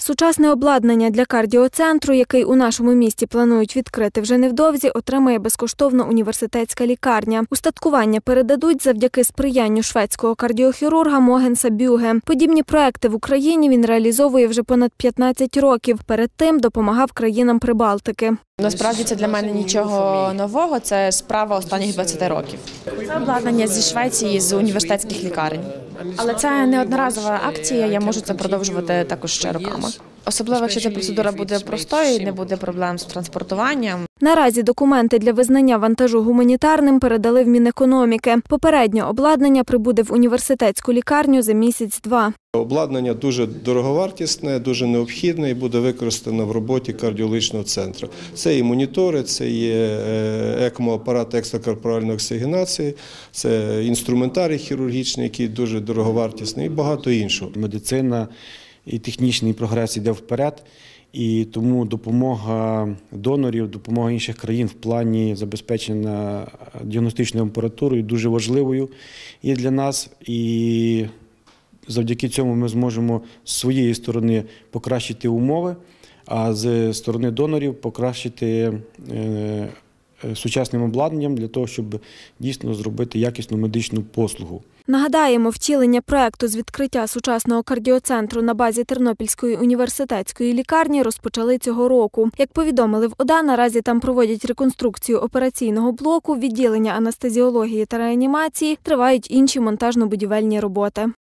Сучасне обладнання для кардіоцентру, який у нашому місті планують відкрити вже невдовзі, отримає безкоштовно університетська лікарня. Устаткування передадуть завдяки сприянню шведського кардіохірурга Могенса Бюге. Подібні проекти в Україні він реалізовує вже понад 15 років. Перед тим допомагав країнам Прибалтики. Насправді це для мене нічого нового, це справа останніх 20 років. Це обладнання зі Швеції, з університетських лікарень. Але це не одноразова акція, я можу це продовжувати також ще роками. Особливо, якщо ця процедура буде простою, не буде проблем з транспортуванням. Наразі документи для визнання вантажу гуманітарним передали в Мінекономіки. Попередньо обладнання прибуде в університетську лікарню за місяць-два. Обладнання дуже дороговартісне, дуже необхідне і буде використано в роботі кардіологічного центру. Це і монітори, це є ЕКМО-апарат екстракорпоральної оксигенації, це інструментарій хірургічний, який дуже дороговартісний і багато іншого. Медицина і технічний прогрес йде вперед, і тому допомога донорів, допомога інших країн в плані забезпечення діагностичною апаратурою дуже важливою і для нас. І завдяки цьому ми зможемо з своєї сторони покращити умови, а з сторони донорів покращити сучасним обладнанням для того, щоб дійсно зробити якісну медичну послугу. Нагадаємо, втілення проекту з відкриття сучасного кардіоцентру на базі Тернопільської університетської лікарні розпочали цього року. Як повідомили в ОДА, наразі там проводять реконструкцію операційного блоку, відділення анестезіології та реанімації, тривають інші монтажно-будівельні роботи.